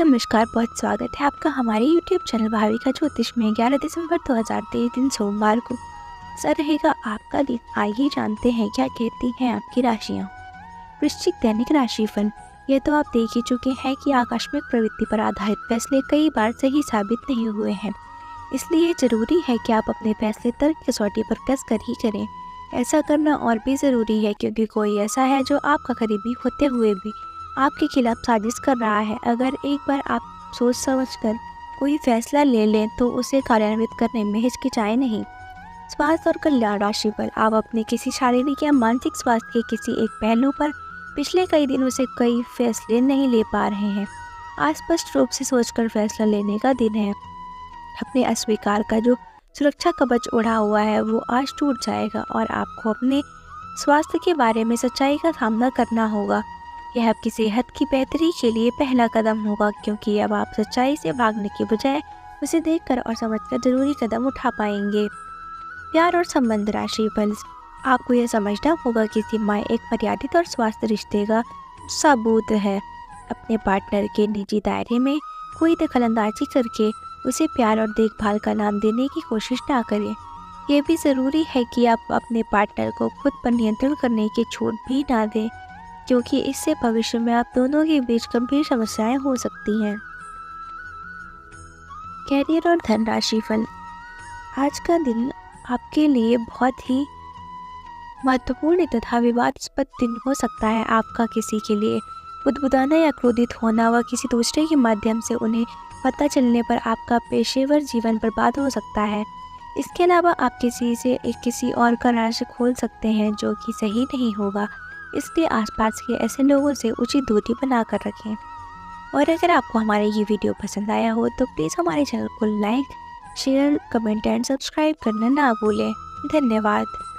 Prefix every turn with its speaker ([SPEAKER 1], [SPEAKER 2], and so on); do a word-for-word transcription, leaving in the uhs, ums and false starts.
[SPEAKER 1] नमस्कार, बहुत स्वागत है आपका हमारे यूट्यूब चैनल भाविका ज्योतिष में। ग्यारह दिसंबर दो हज़ार तेईस दिन सोमवार को कैसा रहेगा आपका दिन, आइए जानते हैं क्या कहती हैं आपकी राशियाँ। वृश्चिक दैनिक राशिफल। यह तो आप देख ही चुके हैं कि आकस्मिक प्रवृत्ति पर आधारित फैसले कई बार सही साबित नहीं हुए हैं, इसलिए जरूरी है कि आप अपने फैसले तर्क कसौटी पर कस कर ही करें। ऐसा करना और भी ज़रूरी है क्योंकि कोई ऐसा है जो आपका करीबी होते हुए भी आपके खिलाफ साजिश कर रहा है। अगर एक बार आप सोच समझकर कोई फैसला ले लें तो उसे कार्यान्वित करने में हिचकिचाएं नहीं। स्वास्थ्य और कल्याण राशिफल। आप अपने किसी शारीरिक या मानसिक स्वास्थ्य के किसी एक पहलू पर पिछले कई दिनों से कई फैसले नहीं ले पा रहे हैं। अस्पष्ट रूप से सोचकर फैसला लेने का दिन है। अपने अस्वीकार का जो सुरक्षा कवच उड़ा हुआ है वो आज टूट जाएगा और आपको अपने स्वास्थ्य के बारे में सच्चाई का सामना करना होगा। यह आपकी सेहत की बेहतरी के लिए पहला कदम होगा, क्योंकि अब आप सच्चाई से भागने के बजाय उसे देखकर और समझकर जरूरी कदम उठा पाएंगे। प्यार और संबंध राशिफल। आपको यह समझना होगा कि सीमाएं एक मर्यादित और स्वास्थ्य रिश्ते का सबूत है। अपने पार्टनर के निजी दायरे में कोई दखलंदाजी करके उसे प्यार और देखभाल का नाम देने की कोशिश ना करें। यह भी ज़रूरी है कि आप अपने पार्टनर को खुद पर नियंत्रण करने की छूट भी ना दें, क्योंकि इससे भविष्य में आप दोनों के बीच गंभीर समस्याएं हो सकती हैं। कैरियर और धन राशिफल। आज का दिन आपके लिए बहुत ही महत्वपूर्ण तथा विवादास्पद दिन हो सकता है। आपका किसी के लिए बुदबुदाना या क्रोधित होना व किसी दूसरे के माध्यम से उन्हें पता चलने पर आपका पेशेवर जीवन बर्बाद हो सकता है। इसके अलावा आप किसी से एक किसी और का राज खोल सकते हैं जो कि सही नहीं होगा, इसलिए आसपास के ऐसे लोगों से उचित दूरी बना कर रखें। और अगर आपको हमारा ये वीडियो पसंद आया हो तो प्लीज़ हमारे चैनल को like, share, comment and subscribe करना ना भूलें। धन्यवाद।